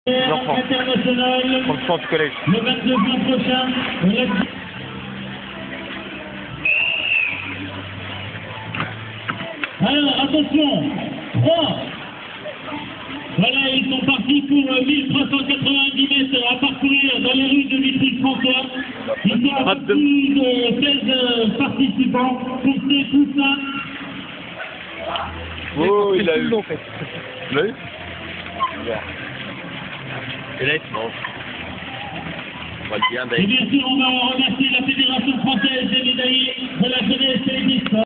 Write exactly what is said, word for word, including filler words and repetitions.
Les enfants. International, Fonction du collège. le vingt-deux juin prochain. Alors, attention, trois. Voilà, ils sont partis pour mille trois cent quatre-vingt-dix mètres à parcourir dans les rues de Vitry-François. Ils sont à plus de seize participants. Poussez tout ça. Oh, il a eu. En fait. Tu l'as eu? Et là, il mange. On va le dire, Et bien sûr, on va remercier la Fédération française des médaillés de la jeunesse et des sports.